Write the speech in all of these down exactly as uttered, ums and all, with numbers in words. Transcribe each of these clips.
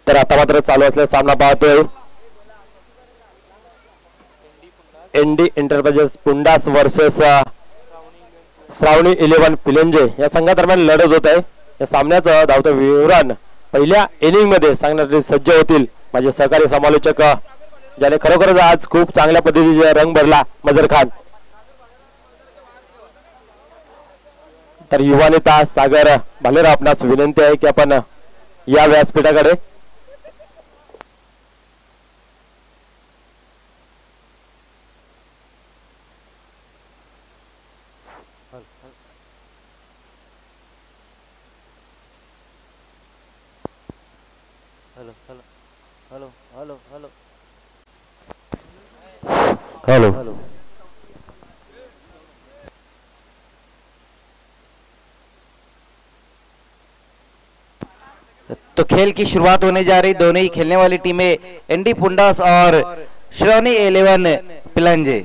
तर आता मात्र चालू असलेला सामना पाहतोय एनडी एंटरप्राइजेस पुंडास वर्सेस श्रावणी इलेव्हन पिलंजे या संघादरम्यान लढत होत आहे। या सामन्याचं धावतं विवरण पहिल्या इनिंग मध्ये सांगण्यासाठी सज्ज होतील माझे सहकारी समालोचक ज्याने खरोखरच आज खूप चांगल्या पद्धतीने रंग भरला मजर खान। तर युवा नेता सागर भालेराव आपणास विनंती आहे की आपण या व्यासपीठाकडे। Hello hello hello hello hello hello तो खेल की शुरुआत होने जा रही। दोनों ही खेलने वाली टीमें एनडी पुंडास और श्रावणी इलेवन पिलंजे।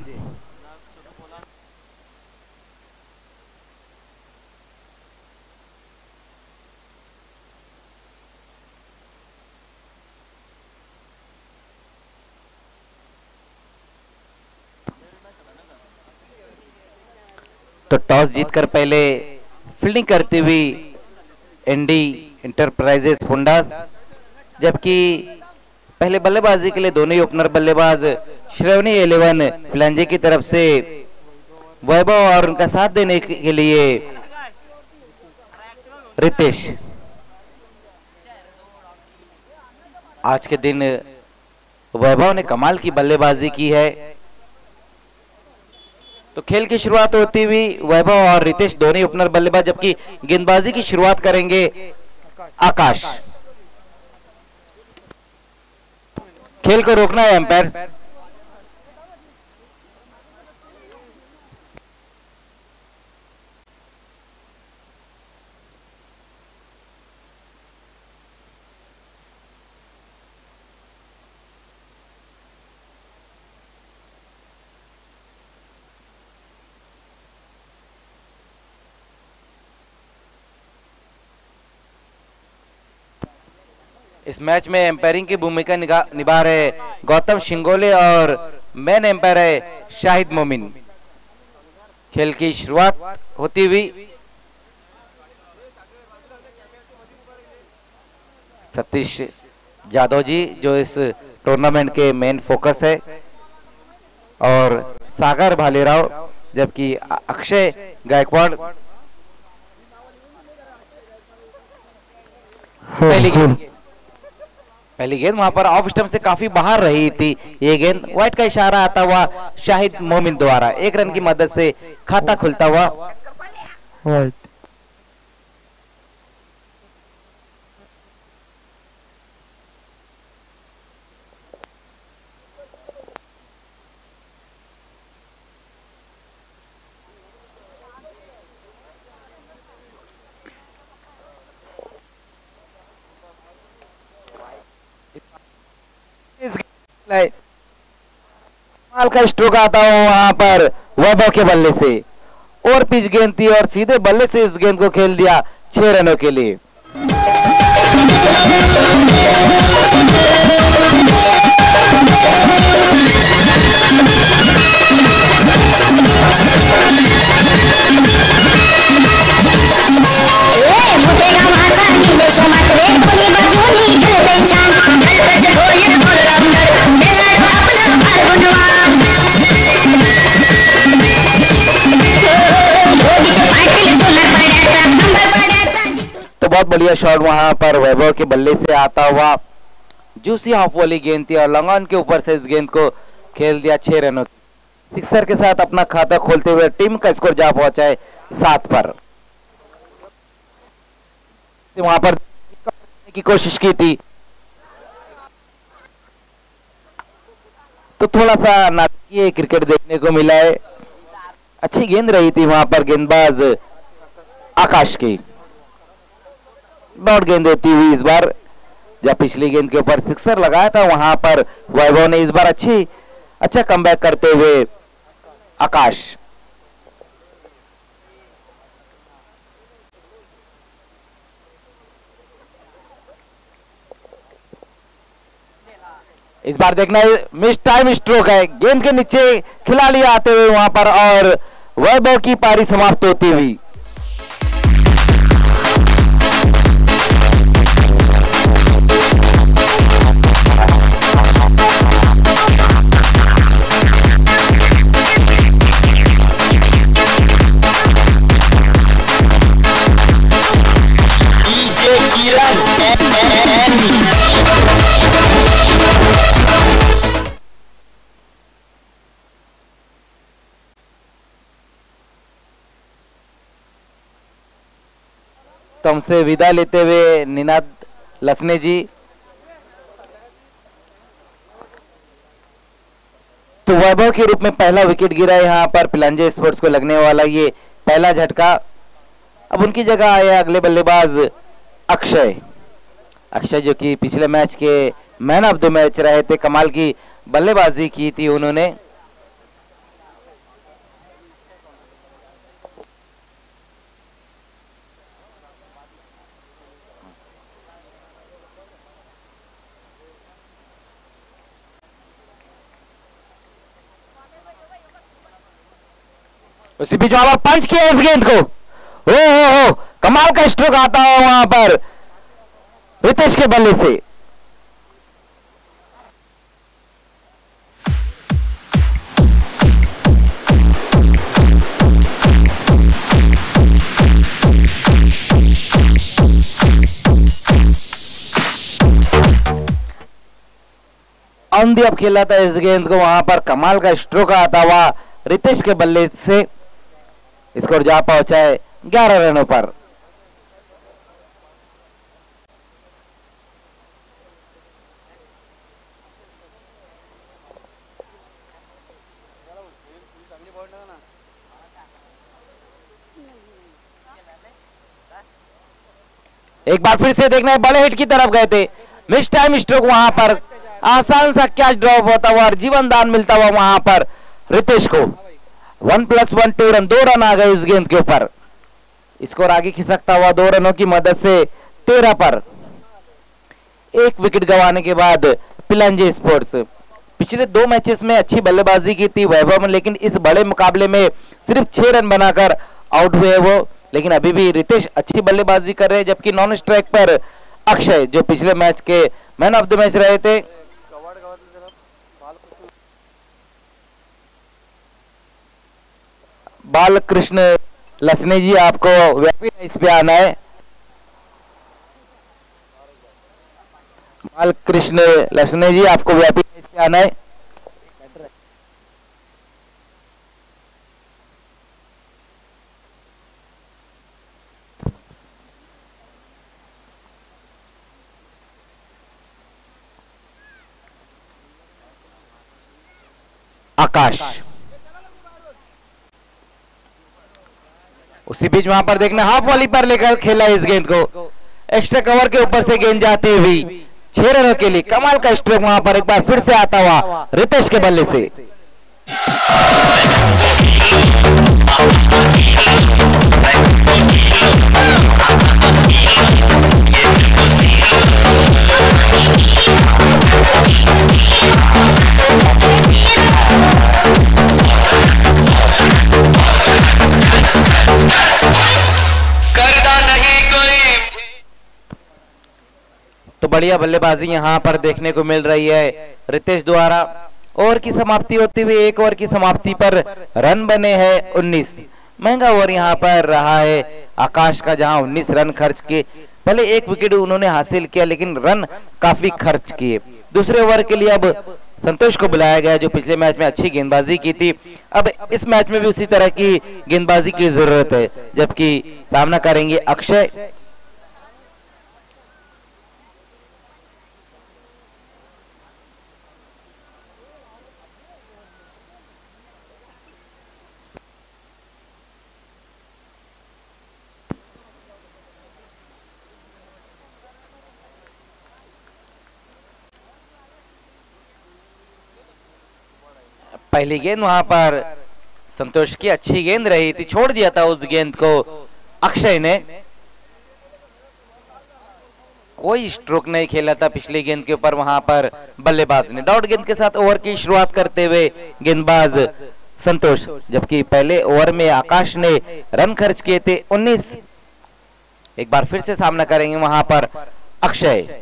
तो टॉस जीतकर पहले फील्डिंग करती हुई एनडी एंटरप्राइजेस पुंडास, जबकि पहले बल्लेबाजी के लिए दोनों ही ओपनर बल्लेबाज श्रावणी इलेवन पिलंजे की तरफ से वैभव और उनका साथ देने के लिए रितेश। आज के दिन वैभव ने कमाल की बल्लेबाजी की है। तो खेल की शुरुआत होती हुई वैभव और रितेश दोनों ओपनर बल्लेबाज, जबकि गेंदबाजी की शुरुआत करेंगे आकाश। खेल को रोकना है एम्पायर। इस मैच में एम्पायरिंग की भूमिका निभा रहे गौतम शिंगोले और मैन एम्पायर है शाहिद मोमिन। खेल की शुरुआत होती हुई सतीश जादव जी जो इस टूर्नामेंट के मेन फोकस है, और सागर भालेराव, जबकि अक्षय गायकवाड़। पहली गेंद पहली गेंद वहां पर ऑफ स्टंप से काफी बाहर रही थी। ये गेंद व्हाइट का इशारा आता हुआ शाहिद मोमिन द्वारा एक रन की मदद से खाता खुलता हुआ व्हाइट। माल का स्ट्रोक आता हो वहां पर वैभव के बल्ले से, और पिच गेंद थी और सीधे बल्ले से इस गेंद को खेल दिया छह रनों के लिए। तो बहुत बढ़िया शॉट वहां पर वैभव के बल्ले से आता हुआ, जूसी हाफ वाली गेंद थी और लॉन्ग ऑन के ऊपर से इस गेंद को खेल दिया छह रनों। सिक्सर के साथ अपना खाता खोलते हुए टीम का स्कोर जा पहुंचा है सात पर। वहां पर की कोशिश की थी तो थोड़ा सा नाटकीय क्रिकेट देखने को मिला है। अच्छी गेंद रही थी वहां पर गेंदबाज आकाश की। डॉट गेंद होती हुई इस बार, जब पिछली गेंद के ऊपर सिक्सर लगाया था वहां पर वैभव ने इस बार अच्छी अच्छा कमबैक करते हुए आकाश। इस बार देखना है मिस टाइम स्ट्रोक है, गेंद के नीचे खिलाड़ी आते हुए वहां पर और वैभव की पारी समाप्त होती हुई। तो हमसे विदा लेते हुए निनाद लसने जी। तो वैभव के रूप में पहला विकेट गिरा यहाँ पर पिलांजे स्पोर्ट्स को लगने वाला ये पहला झटका। अब उनकी जगह आया अगले बल्लेबाज अक्षय। अक्षय जो कि पिछले मैच के मैन ऑफ द मैच रहे थे, कमाल की बल्लेबाजी की थी उन्होंने। उसी बीच वहां पर पंच किया इस गेंद को, ओ हो हो कमाल का स्ट्रोक आता है वहां पर रितेश के बल्ले से। ऑन दी अप खेला था इस गेंद को, वहां पर कमाल का स्ट्रोक आता हुआ रितेश के बल्ले से। स्कोर जा पहुंचा है ग्यारह रनों पर। एक बार फिर से देखना है, बड़े हिट की तरफ गए थे, मिस टाइम स्ट्रोक, वहां पर आसान सा कैच ड्रॉप होता हुआ और जीवन दान मिलता हुआ वहां पर रितेश को। One plus one two run, दो रन आ गए इस गेंद के ऊपर। स्कोर आगे खिसकता हुआ दो रनों की मदद से तेरह पर। एक विकेट गंवाने के बाद पिलांजे स्पोर्ट्स पिछले दो मैचेस में अच्छी बल्लेबाजी की थी वैभव, लेकिन इस बड़े मुकाबले में सिर्फ छह रन बनाकर आउट हुए वो। लेकिन अभी भी रितेश अच्छी बल्लेबाजी कर रहे हैं, जबकि नॉन स्ट्राइक पर अक्षय जो पिछले मैच के मैन ऑफ द मैच रहे थे। बालकृष्ण लसने जी, आपको व्यापी इस पे आना है। बालकृष्ण लसने जी, आपको व्यापी इस पे आना है। आकाश, उसी बीच वहां पर देखना हाफ वाली पर लेकर खेला इस गेंद को, एक्स्ट्रा कवर के ऊपर से गेंद जाती हुई छह रनों के लिए। कमाल का स्ट्रोक वहां पर एक बार फिर से आता हुआ रितेश के बल्ले से। तो बढ़िया बल्लेबाजी यहां पर देखने को मिल रही है रितेश द्वारा। ओवर की समाप्ति होती हुई एक ओवर की समाप्ति पर रन बने हैं उन्नीस। महंगा ओवर यहां पर रहा है आकाश का, जहां उन्नीस रन खर्च किए। पहले एक विकेट उन्होंने हासिल किया, लेकिन रन काफी खर्च किए। दूसरे ओवर के लिए अब संतोष को बुलाया गया, जो पिछले मैच में अच्छी गेंदबाजी की थी। अब इस मैच में भी उसी तरह की गेंदबाजी की जरूरत है, जबकि सामना करेंगे अक्षय। पहली गेंद वहां पर संतोष की अच्छी गेंद रही थी, छोड़ दिया था उस गेंद को अक्षय ने। कोई स्ट्रोक नहीं खेला था पिछली गेंद के ऊपर वहां पर बल्लेबाज ने। डॉट गेंद के साथ ओवर की शुरुआत करते हुए गेंदबाज संतोष, जबकि पहले ओवर में आकाश ने रन खर्च किए थे उन्नीस। एक बार फिर से सामना करेंगे वहां पर अक्षय।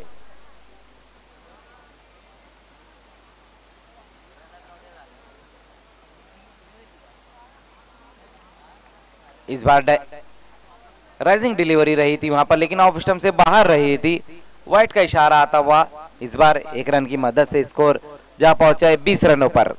इस बार राइजिंग डिलीवरी रही थी वहां पर, लेकिन ऑफ स्टंप से बाहर रही थी। वाइट का इशारा आता हुआ इस बार एक रन की मदद से स्कोर जा पहुंचा है बीस रनों पर।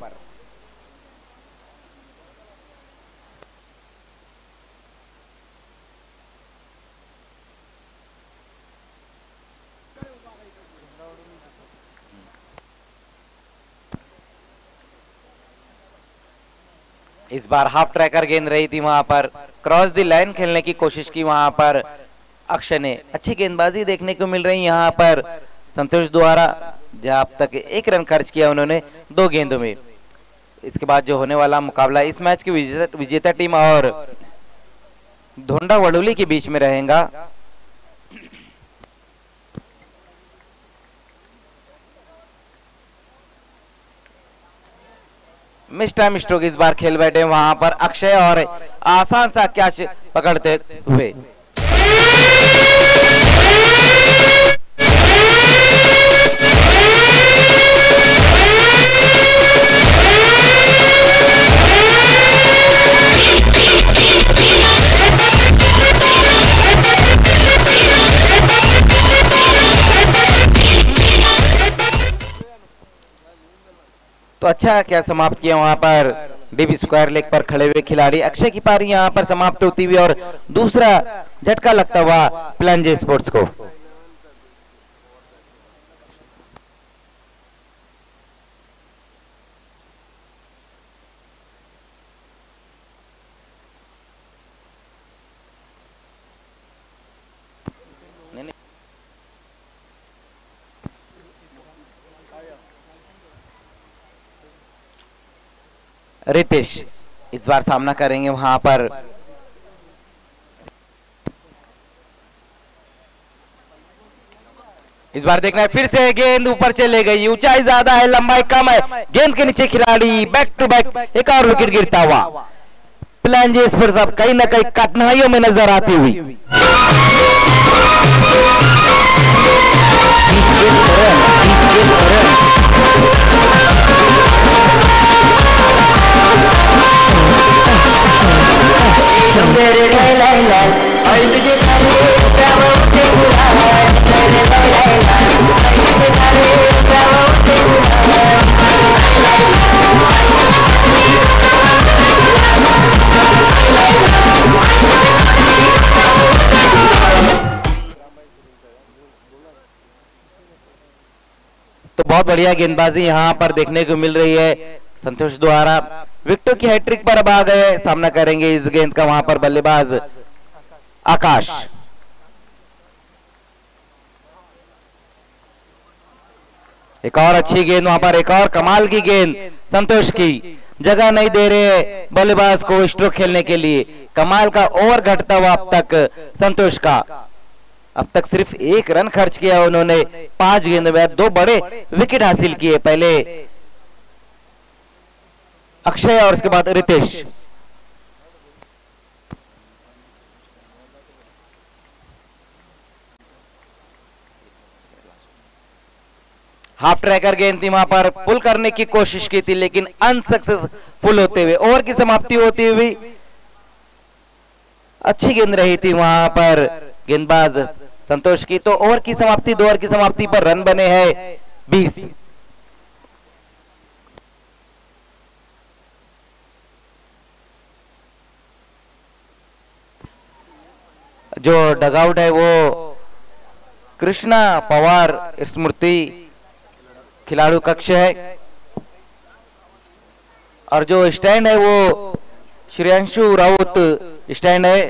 इस बार हाफ ट्रैकर गेंद रही थी वहां पर, क्रॉस द लाइन खेलने की कोशिश की वहां पर अक्षय ने। अच्छी गेंदबाजी देखने को मिल रही यहां पर संतोष द्वारा, जहां अब तक एक रन खर्च किया उन्होंने दो गेंदों में। इसके बाद जो होने वाला मुकाबला इस मैच की विजेता, विजेता टीम और धोंडा वडोली के बीच में रहेगा। मिस टाइम स्ट्रोक इस बार खेल बैठे वहां पर अक्षय और आसान सा कैच पकड़ते हुए। तो अच्छा क्या समाप्त किया वहां पर डीबी स्क्वायर लेग पर खड़े हुए खिलाड़ी। अक्षय की पारी यहां पर समाप्त होती हुई और दूसरा झटका लगता हुआ प्लांजे स्पोर्ट्स को। रितेश इस बार सामना करेंगे वहां पर इस बार देखना है फिर से गेंद ऊपर चले गई, ऊंचाई ज्यादा है लंबाई कम है, गेंद के नीचे खिलाड़ी बैक टू बैक एक और विकेट गिरता हुआ। प्लांजेस पर सब कहीं ना कहीं कठिनाइयों में नजर आती हुई। तो बहुत बढ़िया गेंदबाजी यहां पर देखने को मिल रही है संतोष द्वारा। विकेटों की हैट्रिक पर अब आ गए, सामना करेंगे इस गेंद का वहां पर बल्लेबाज आकाश। एक और अच्छी गेंद वहां पर, एक और कमाल की गेंद संतोष की, जगह नहीं दे रहे बल्लेबाज को स्ट्रोक खेलने के लिए। कमाल का ओवर घटता हुआ अब तक संतोष का। अब तक सिर्फ एक रन खर्च किया उन्होंने पांच गेंदों में, दो बड़े विकेट हासिल किए, पहले अक्षय और उसके बाद रितेश। हाफ ट्रैकर गेंद थी वहां पर, पुल करने की कोशिश की थी लेकिन अनसक्सेसफुल होते हुए ओवर की समाप्ति होती हुई। अच्छी गेंद रही थी वहां पर गेंदबाज संतोष की। तो ओवर की समाप्ति, दो ओवर की समाप्ति पर रन बने हैं बीस। जो डगआउट है वो कृष्णा पवार स्मृति खिलाड़ू कक्ष है, और जो स्टैंड है वो श्रेयांशु राउत स्टैंड है।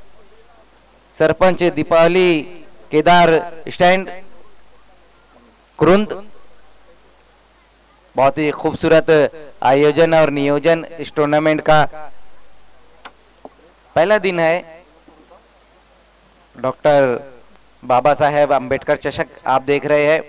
सरपंच दीपावली केदार स्टैंड कुरुंद। बहुत ही खूबसूरत आयोजन और नियोजन इस टूर्नामेंट का। पहला दिन है, डॉक्टर बाबा साहेब आंबेडकर चषक आप देख रहे हैं।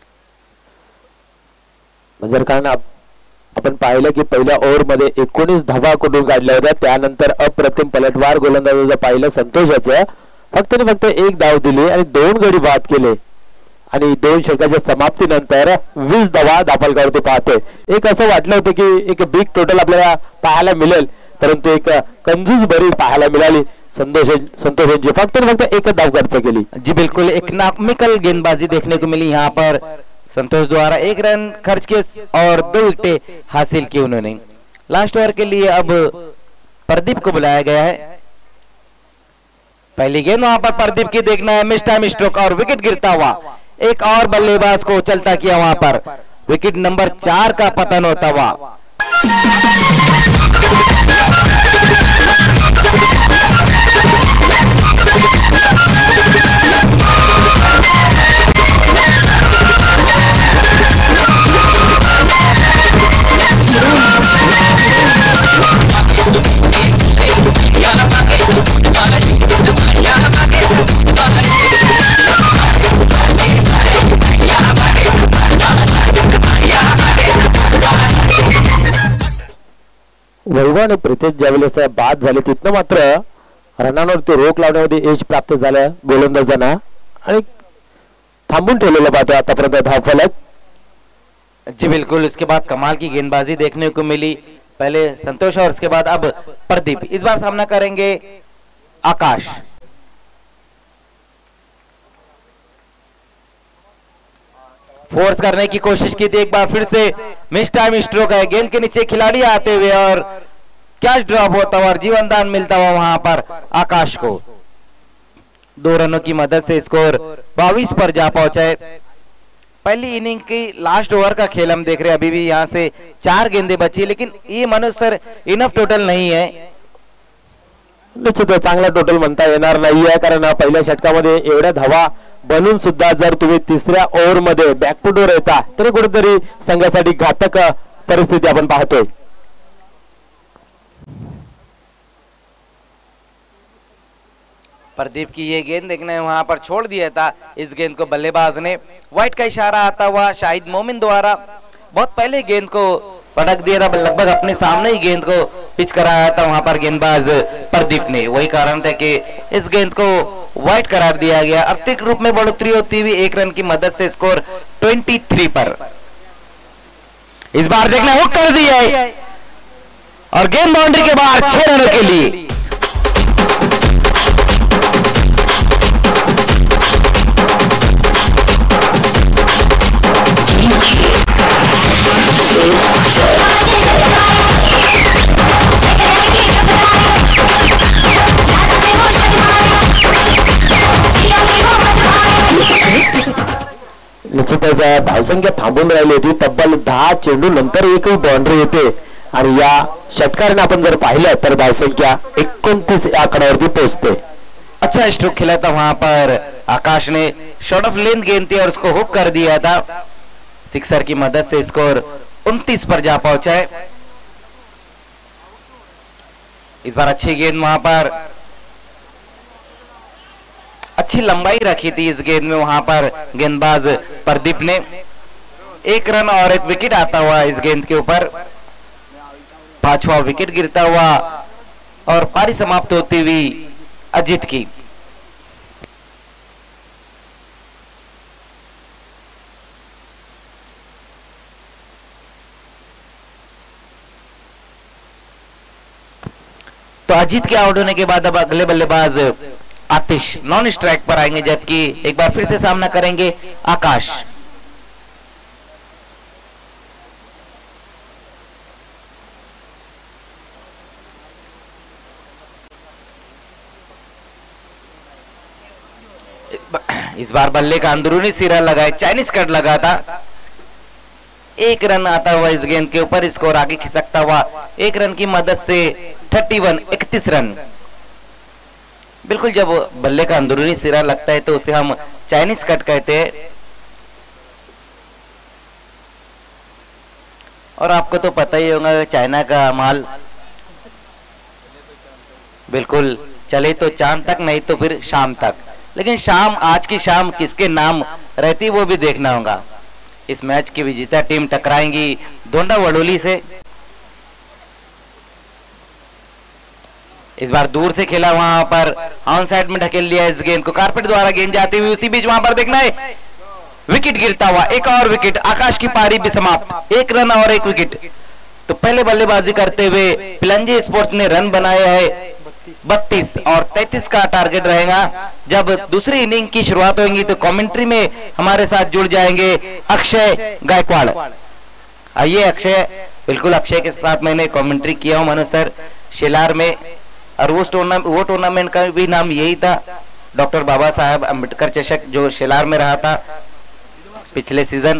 जर कारण आप आपण पाहिलं की पहिल्या ओव्हर मध्ये एकोणीस धावा कुठून काढल्या होत्या, त्यानंतर अप्रतिम पलटवार गोलंदाजाचं पाहिलं संतोषाचं, फक्त आणि फक्त एक धाव दिली आणि दोन गडी बाद केले आणि दोन षटकाच्या समाप्तीनंतर वीस धावा दापलकरतो पाहतोय. एक असं वाटलं होतं की एक बिग टोटल आपल्याला पाहायला मिळेल, परंतु एक कंजूस भरी पाहायला मिळाली. संतोष संतोषांची फक्त आणि फक्त एक धाव खर्च केली. जी बिल्कुल इकोनॉमिकल गेंदबाजी देखने को मिली यहाँ पर। संतोष द्वारा एक रन खर्च किए और दो विकेटें हासिल की उन्होंने। लास्ट ओवर के लिए अब प्रदीप को बुलाया गया है। पहली गेंद वहां पर प्रदीप की देखना है, मिस टाइम स्ट्रोक और विकेट गिरता हुआ एक और बल्लेबाज को चलता किया वहां पर। विकेट नंबर चार का पतन होता हुआ। वैभव आणि प्रितेश ज्यावेळेस बाद झाले तिथनं मात्र रनांवरती रोख लावण्यामध्ये यश प्राप्त झालं गोलंदाजांना आणि थांबून ठेवलेलं पाहतो आतापर्यंत धावफलक। जी बिल्कुल, उसके बाद कमाल की गेंदबाजी देखने को मिली। पहले संतोष और उसके बाद अब प्रदीप। इस बार सामना करेंगे आकाश। फोर्स करने की कोशिश की थी, एक बार फिर से मिस टाइम स्ट्रोक है। गेंद के नीचे खिलाड़ी आते हुए और कैच ड्रॉप होता हुआ और जीवन दान मिलता हुआ वहां पर आकाश को। दो रनों की मदद से स्कोर बाईस पर जा पहुंचा है। पहली इनिंग की लास्ट ओवर का खेल हम देख रहे हैं। अभी भी यहां से चार गेंदें बची, लेकिन ये मनोज सर इनफ टोटल नहीं है। निश्चित चांगला टोटल म्हणता येणार नाहीये, कारण पहिल्या षटकामध्ये एवढ्या धावा बनून सुद्धा जर तुम्ही तिसऱ्या ओव्हर मध्ये बॅकफुटवर येता तरी कुठेतरी संघासाठी घातक परिस्थिती आपण पाहतोय। प्रदीप की ये गेंद देखने वहां पर छोड़ दिया था। इस गेंद को बल्लेबाज ने व्हाइट का इशारा आता हुआ शाहिद मोमिन द्वारा बहुत पहले गेंद को पटक दिया था, लगभग अपने सामने ही गेंद को पिच कराया था वहां पर गेंदबाज प्रदीप ने। वही कारण था कि इस गेंद को व्हाइट करार दिया गया। आर्थिक रूप में बढ़ोतरी होती हुई एक रन की मदद से स्कोर तेईस पर। इस बार देखना हुक कर दिया है और गेंद बाउंड्री के बाहर छह रनों के लिए। निश्चितच धावसंख्या थांबून राहिली होती। तब्बल दहा चेंडू नंतर एकही बाउंड्री येते आणि या षटकाराने आपण जर पाहिलं तर धावसंख्या एकोणतीस या आकड्यावरती पोहोचते। अच्छा स्ट्रोक खेला था वहां पर आकाश ने, शॉर्ट ऑफ लेंथ गेंद थी और उसको हुक कर दिया था। सिक्सर की मदद से स्कोर उनतीस पर जा पहुंचा है। इस बार अच्छी गेंद वहां पर, अच्छी लंबाई रखी थी इस गेंद में वहां पर गेंदबाज प्रदीप ने। एक रन और एक विकेट आता हुआ इस गेंद के ऊपर। पांचवा विकेट गिरता हुआ और पारी समाप्त होती हुई अजीत की। तो अजीत के आउट होने के बाद अब अगले बल्लेबाज आतिश नॉन स्ट्राइक पर आएंगे, जबकि एक बार फिर से सामना करेंगे आकाश। इस बार बल्ले का अंदरूनी सिरा लगाए, चाइनीज कट लगा था। एक रन आता हुआ इस गेंद के ऊपर, स्कोर आगे खिसकता हुआ एक रन की मदद से इकतीस इकतीस रन। बिल्कुल, जब बल्ले का अंदरूनी सिरा लगता है तो उसे हम चाइनीज कट कहते हैं। और आपको तो पता ही होगा चाइना का माल बिल्कुल चले तो चांद तक, नहीं तो फिर शाम तक। लेकिन शाम, आज की शाम किसके नाम रहती वो भी देखना होगा। इस मैच की विजेता टीम टकराएंगी दोंडा वडोली से। इस बार दूर से खेला, वहां पर ऑन साइड में ढकेल लिया इस गेंद को, कारपेट द्वारा गेंद जाती हुई। उसी बीच वहां पर देखना है विकेट गिरता हुआ, एक और विकेट, आकाश की पारी भी समाप्त, एक रन और एक विकेट। तो पहले बल्लेबाजी करते हुए पिलंजी स्पोर्ट्स ने रन बनाया है बत्तीस और तैंतीस का टारगेट रहेगा। जब दूसरी इनिंग की शुरुआत होगी तो कमेंट्री में हमारे साथ जुड़ जाएंगे अक्षय गायकवाड़। आइए अक्षय, बिल्कुल अक्षय के साथ मैंने कमेंट्री किया हूं मनोज सर शेलार में, और वो टूर्नामेंट वो टूर्नामेंट का भी नाम यही था, डॉक्टर बाबा साहब अम्बेडकर चषक, जो शेलार में रहा था पिछले सीजन।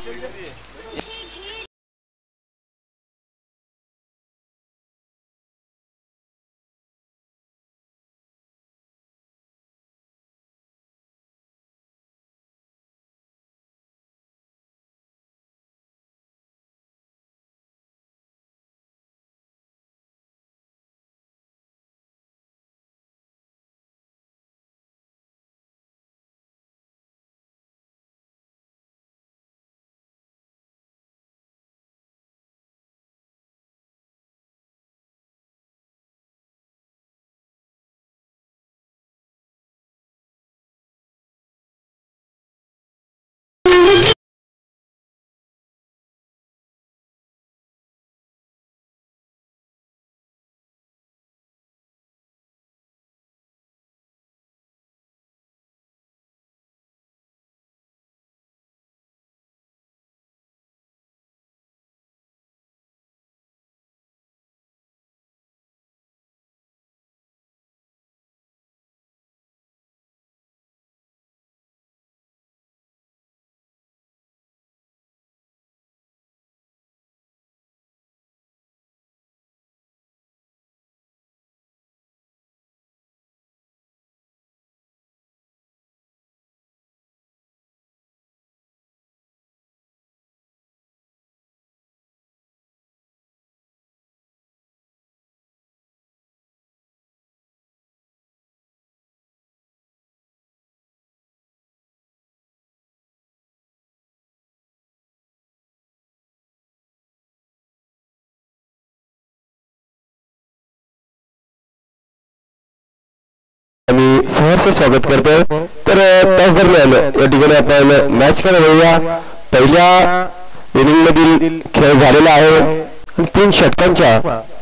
आम्ही सहर्ष स्वागत करतो। तर त्याच दरम्यान या ठिकाणी आपण मॅच कडे वळूया। पहिल्या इनिंग मधील खेळ झालेला आहे आणि तीन षटकांच्या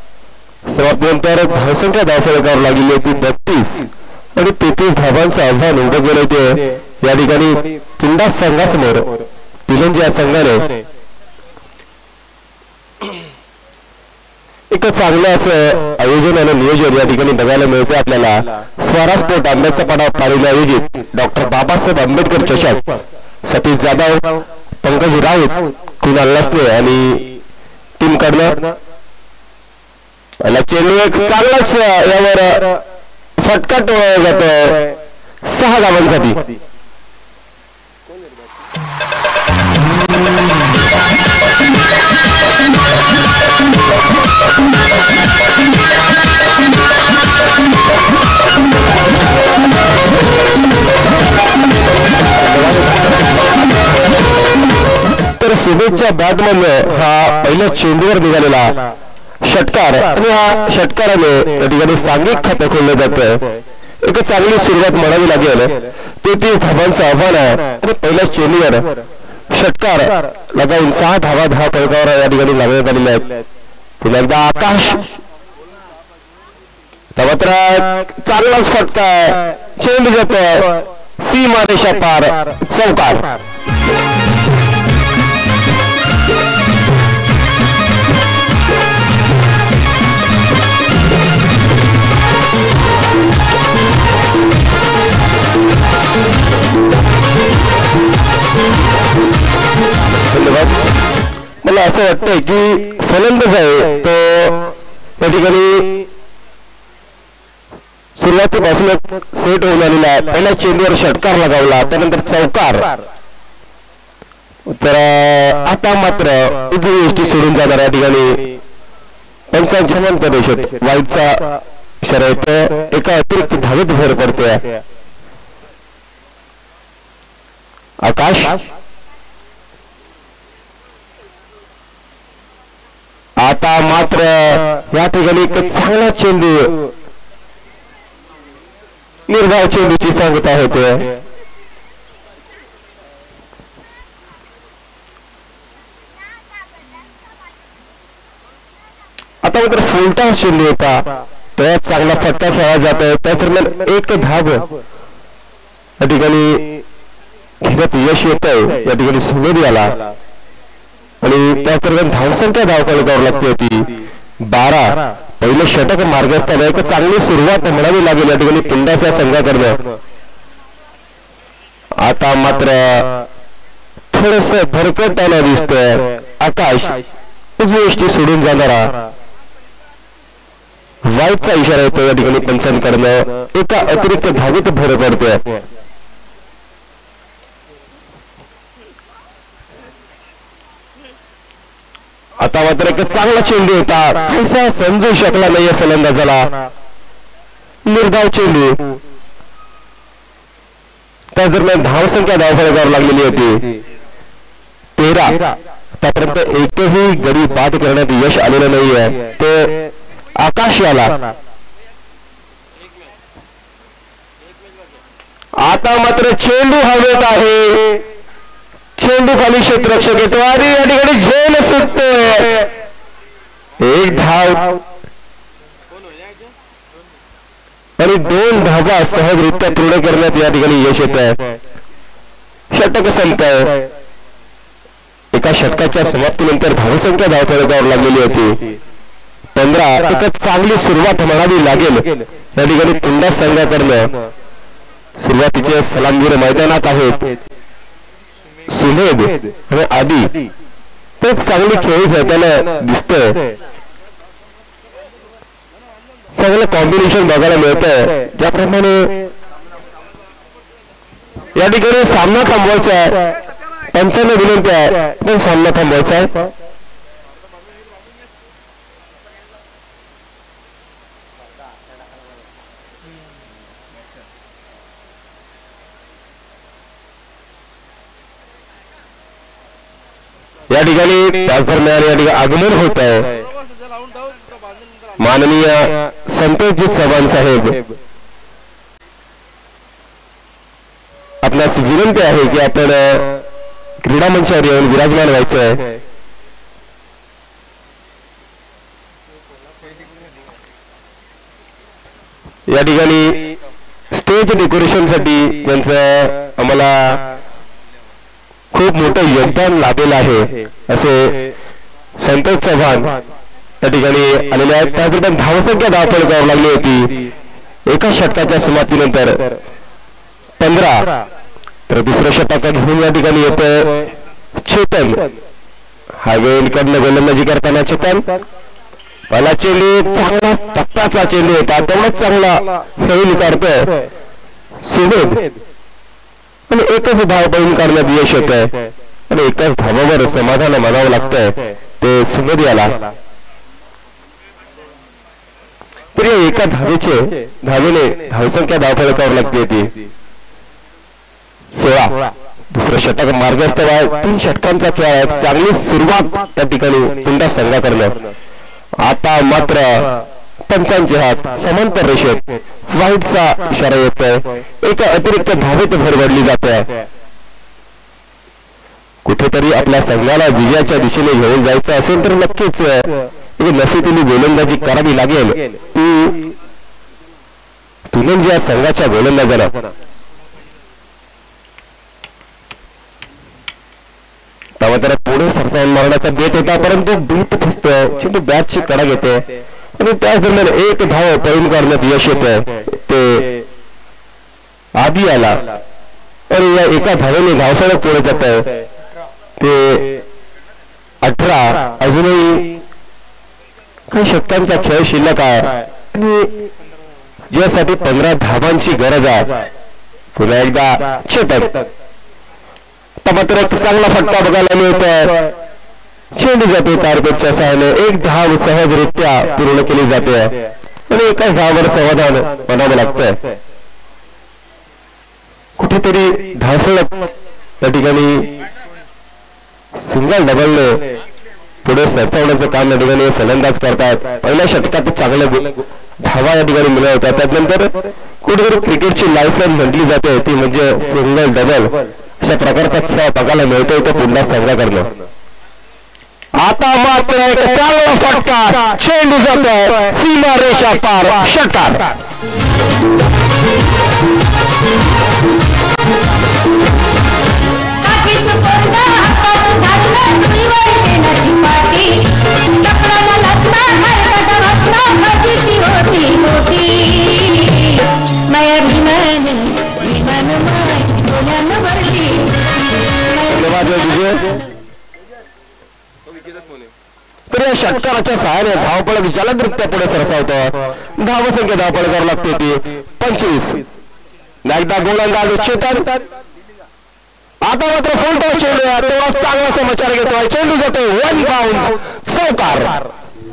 समाप्तीनंतर धावसंख्या धावफलकावर लागलेली ती बत्तीस आणि तेहतीस धावांचं आव्हान उभं केलं होते या ठिकाणी पुंडा संघासमोर। पिलंजी या संघाने एक चांगलं असं आयोजन आणि नियोजन या ठिकाणी बघायला मिळते आपल्याला। स्वराज स्पोर्ट आंब्याचा पाडा पारीला आयोजित डॉक्टर बाबासाहेब आंबेडकर चषक, सतीश जाधव, पंकज राऊत, कुणाल लसने आणि टीम कडनं चेंडू एक चांगलाच यावर फटका जातो सहा धावांसाठी। तर सुबेच्या बॅटमधनं हा पहिल्या चेंडूवर निघालेला षटकार आणि हा षटकाराने या ठिकाणी सांघिक खातं खोललं जातं। एक चांगली सुरुवात म्हणावी लागेल। तेहतीस धावांचं आव्हान आहे आणि पहिल्या चेंडूवर षटकार लगावून सहा धावा धावा फलकावर या ठिकाणी लागण्यात आलेल्या आहेत। पुन्हा आकाश मात्र चांगलाच फटका, चेंडू जातो सीमा रेषा पार, चौकार। मला असं वाटतंय की फलंदाज आहे तो त्या ठिकाणी सुरुवातीपासूनच सेट होऊन आलेला आहे। पहिल्या चेंडूवर षटकार लगावला, त्यानंतर चौकार। तर आता मात्र उजवी यष्टी सोडून जाणार या ठिकाणी पंचांच्या प्रदेशात वाईटचा इशारा येतो। एका अतिरिक्त धावेत भर पडते। आकाश आता मात्र या ठिकाणी एक चांगला चेंडू निर्धाव चेंडूची सांगता होते. आता मात्र फुलटा चेंडू होता तेव्हा चांगला फटका खेळला जातोय. त्या दरम्यान एक धाव या ठिकाणी घेण्यात यश येत आहे. या ठिकाणी सुमेधी आला आणि त्या दरम्यान धावसंख्या धावफलकावर करावी लागते होती बारा. पहिलं षटक मार्गस्थान एक चांगली सुरुवात म्हणावी लागेल या ठिकाणी पिंडाच्या संघाकडनं. आता मात्र थोडस भरकटताना दिसतोय आकाश. उजवी एष्टी सोडून जाणारा वाईटचा इशारा येतो या ठिकाणी पंचांकडनं. एका अतिरिक्त धावेत भर पडतोय. आता मात्र एक चांगला चेंडू होता काहीसा समजू शकला नाहीये फलंदाजाला. निर्धाव चेंडू त्या दरम्यान धावसंख्या धावफलकावर लागलेली होती तेरा. त्यापर्यंत एकही गडी बाद करण्यात यश आलेलं नाहीये ते आकाश याला. आता मात्र चेंडू हवेत आहे. चेंडू खाली क्षेत्ररक्षक येतो आणि या ठिकाणी झेल सुटतोय. एक धाव आणि दोन धावा सहजरित्या पूर्ण करण्यात या ठिकाणी यश येत आहे. षटक संपत आहे. एका षटकाच्या समाप्तीनंतर धावसंख्या धावफलकावर लागलेली होती पंधरा. एक चांगली सुरुवात म्हणावी लागेल या ठिकाणी पुंडा संघाकडनं. सुरुवातीचे सलामवीर मैदानात आहेत सुमेध आणि आदी. ते चांगली खेळी खेळताना दिसतंय. चांगलं कॉम्बिनेशन बघायला मिळतंय. ज्याप्रमाणे या ठिकाणी सामना थांबवायचा आहे. पंचांना विनंती आहे पण सामना थांबवायचा आहे. या ठिकाणी त्याच दरम्यान या ठिकाणी आगमन होत आहे माननीय संतोषजी चव्हाण साहेब. आपणास विनंती आहे की आपण क्रीडा मंचावर येऊन विराजमान व्हायचं आहे. या ठिकाणी स्टेज डेकोरेशन साठी त्यांचं आम्हाला खूप मोठं योगदान लाभलेलं आहे असे संतोष चव्हाण या ठिकाणी आलेले आहेत. त्या दरम्यान धावसंख्या धावफलकावर लागली होती एका षटकाच्या समाप्तीनंतर पंधरा. तर दुसऱ्या षटक घेऊन या ठिकाणी येतं चेतन. हायवेकडनं गोलंदाजी करताना चेतन. पहिला चेंडू चांगला टप्प्याचा चेंडू होता तेवढाच चांगला खेळून काढतोय सुमेध आणि एकच धाव पळून काढण्यात यश येत आहे आणि एकाच धावावर समाधान मानावं लागतंय ते सुमेध याला. तर या एका धावेचे धावेने धावसंख्या धावफलकावर लागते होती सोळा. दुसरं षटक मार्गस्थ आहे. तीन षटकांचा खेळ आहे. चांगली सुरुवात त्या ठिकाणी पुन्हा संघाकडनं. आता मात्र पंचांचे हात समांतर रेषेत वाईटचा इशारा येतोय. एका अतिरिक्त धावेत भरभरली जाते. कुठेतरी आपल्या संघाला विजयाच्या दिशेने घेऊन जायचं असेल तर नक्कीच नफीतली गोलंदाजी करावी लागेल. ती तुलन या संघाच्या गोलंदाजाला त्यामुळे पुढे सरसावून मारण्याचा बेत होता परंतु बेत फसतोय. चेंडू बॅटची कडा घेते आणि त्याच दरम्यान एक धाव पळून काढण्यात यश येतंय ते आधी आला आणि या एका धावेने धावसळक पुढे जात आहे ते अठरा. अजूनही काही षटकांचा खेळ शिल्लक आहे आणि ज्यासाठी पंधरा धावांची गरज आहे. पुन्हा एकदा षटक. मात्र एक चांगला फटका बघायला मिळतोय. चेंडू जाते कार्पेटच्या सहाय्याने. एक धाव सहजरित्या पूर्ण केली जाते आणि एकाच धावावर समाधान म्हणावं लागतंय. कुठेतरी धावसळक या ठिकाणी सिंगल डबलने पुढे सरसावण्याचं काम या ठिकाणी फलंदाज करतात. पहिल्या षटकात चांगले धावा या ठिकाणी मिळवतात. त्यानंतर कुठेतरी क्रिकेटची लाईफलाईन म्हटली जाते ती म्हणजे सिंगल डबल. अशा प्रकारचा खेळ बघायला मिळतोय तो पुन्हा संघाकडनं. आता मात्र एक चांगला फटका, चेंडू जातोय सीमा रेषा पार, षटकार. तर या षटकाराच्या सहाय्याने धावपळ जलदरित्या पुढे सरसावतो. धावसंख्या धावपळ करावी लागते ती पंचवीस. एकदा गोलंदाज चेतन. आता मात्र फुलटॉस चेंडू तेव्हा चांगला समाचार घेतोय. चेंडू जातो वन बाउन्स, चौकार.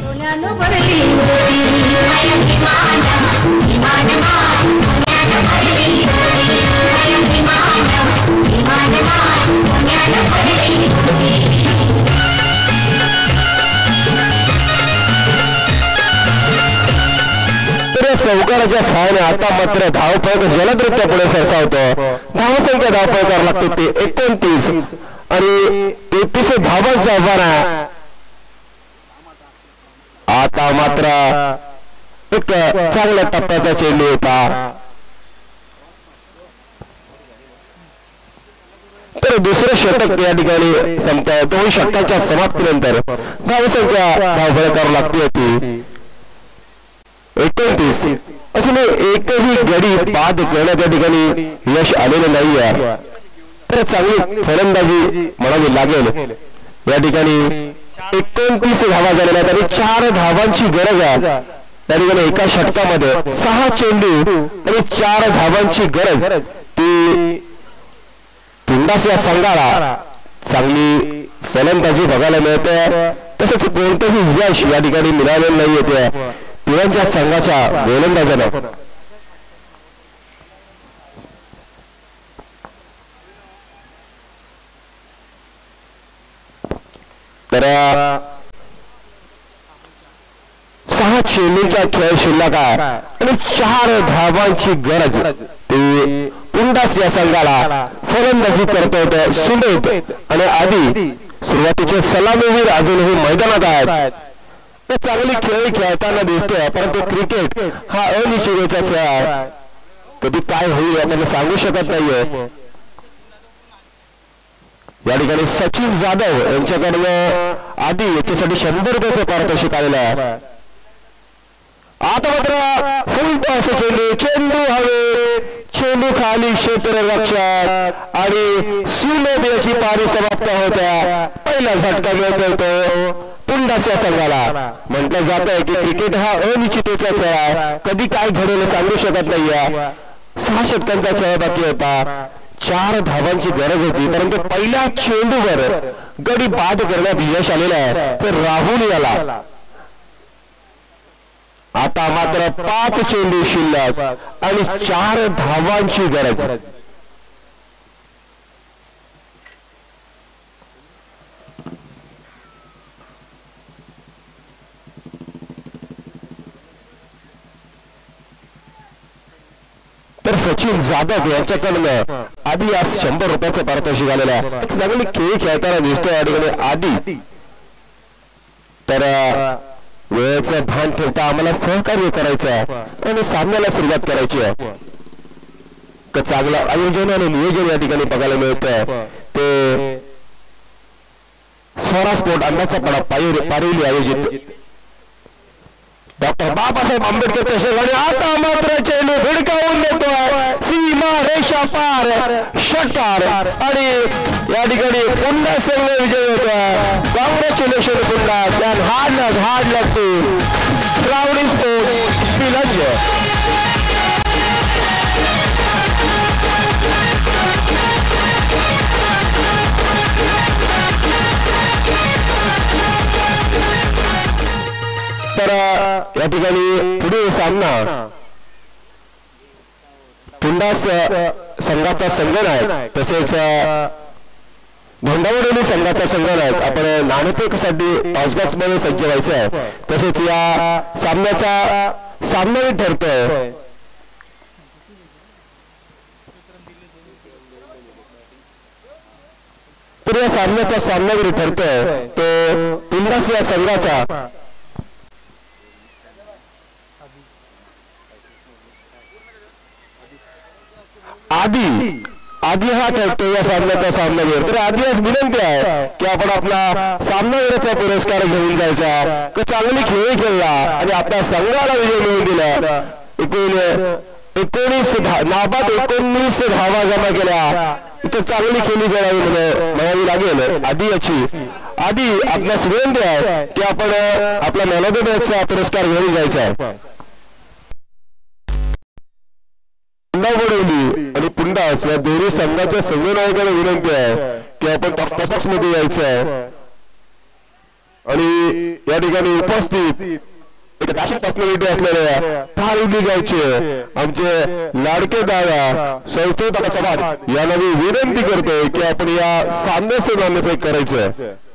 चौकाराच्या सहाय्याने आता मात्र धावपळ जलदरित्या पुढे सरसावतो. धावसंख्या धावपळ करावी लागते ते एकोणतीस आणि तेहतीस धावांचं आव्हान आहे. आता मात्र एक चांगल्या टप्प्याचा चेंडू होता. तर दुसरं षटक या ठिकाणी संपत. दोन षटकाच्या समाप्तीनंतर धावसंख्या धावपळ करावी लागते होती एकोणतीस. असून एकही गडी बाद करण्यात या ठिकाणी यश आलेलं नाहीये. तर चांगली फलंदाजी म्हणावी लागेल. या ठिकाणी एकोणतीस धावा झालेल्या आहेत आणि चार धावांची गरज आहे. या ठिकाणी एका षटकामध्ये सहा चेंडू आणि चार धावांची गरज ती पुंडास या संघाला चांगली फलंदाजी बघायला मिळते. तसंच कोणतंही यश या ठिकाणी मिळालेलं नाही येते पिवांच्या संघाच्या गोलंदाजानं. तर सहा चेंडूंचा खेळ शिल्लक आहे आणि चार धावांची गरज ती पुंडास या संघाला. फलंदाजी करतोय सुंदर आणि आधी सुरुवातीचे सलामीवीर अजूनही मैदानात आहेत. चांगली खेळ खेळताना दिसतोय परंतु क्रिकेट हा अनिश्चिततेचा खेळ आहे. कधी काय होईल आपण सांगू शकत नाहीये. या ठिकाणी सचिन जाधव यांच्याकडनं आधी याच्यासाठी शंभर रुपयाचं पारितोषिक आलेलं आहे. आता मात्र फुल टॉस चेंडू, चेंडू हवे, चेंडू खाली क्षेत्ररक्षक आणि सुमेध याची पारी समाप्त होत्या. पहिला झटका मिळतोय तो पुंडाच्या संघाला. म्हटलं जात आहे की क्रिकेट हा अनिश्चिततेचा खेळ आहे. कधी काय घडेल सांगू शकत नाहीये. सहा षटकांचा खेळ बाकी होता. चार धावांची गरज होती परंतु पहिल्या चेंडूवर गडी बाद करण्यात यश आलेलं आहे तर राहुल याला. आता मात्र पाच चेंडू शिल्लक आणि चार धावांची गरज. तर सचिन जाधव यांच्याकडनं आधी आज शंभर रुपयाचं पारितोषिक आलेलं आहे. चांगली खेळ खेळताना दिसतोय या ठिकाणी आधी. तर वेळेचं भान ठेवता आम्हाला सहकार्य करायचं आहे आणि सामन्याला सुरुवात करायची आहे. चांगलं आयोजन आणि नियोजन या ठिकाणी बघायला मिळतंय ते स्वरा स्पोर्ट अंदाचा पडा पारिवली आयोजित डॉक्टर बाबासाहेब आंबेडकर शेजारी. आता मात्र चेंडू भिडकावून देतोय सीमा रेषा पार, षटकार आणि या ठिकाणी पुन्हा संघ विजय होतोय. कॉंग्रॅच्युलेशन पुन्हा त्या हाड हाड लागते श्रावणी स्पोर्ट पिलंज. तर या ठिकाणी पुढे सामना पुंडास संघाचा संगण आहे तसेच धोंडावडोली संघाचा संघात आपण नाणेफेकसाठी टॉसबॉक्स मध्ये सज्ज व्हायचं आहे. तसेच या सामन्याचा सामनाही ठरतोय. तर या सामन्याचा सामनावीर ठरतोय तो पुंडास या संघाचा आधी आधी हा ठरतो या सामन्याचा सामनावीर. तर आधी आज विनंती आहे की आपण आपला सामनावीराचा पुरस्कार घेऊन जायचा. तो चांगली खेळ खेळला आणि आपल्या संघाला विजय मिळवून दिला. एकूण एकोणीस नाबाद एकोणीस धावा जमा केल्या. इथं चांगली खेळी खेळावी म्हणावी लागेल. आधी याची आधी आपल्यास विनंती आहे की आपण आपला मॅन ऑफ द मॅचचा पुरस्कार घेऊन जायचा आहे. पुंडावडोली आणि पुंडास या दोन्ही संघाच्या संघनायकाला विनंती आहे की आपण टॉसबॉक्स मध्ये यायचं आहे. आणि या ठिकाणी उपस्थित एक दाशिक पर्सनॅलिटी असलेल्या फारुली गावचे आमचे लाडके दादा संस्थेत चव्हाण यांना मी विनंती करतोय की आपण या सामन्याचं नाणेफेक करायचं.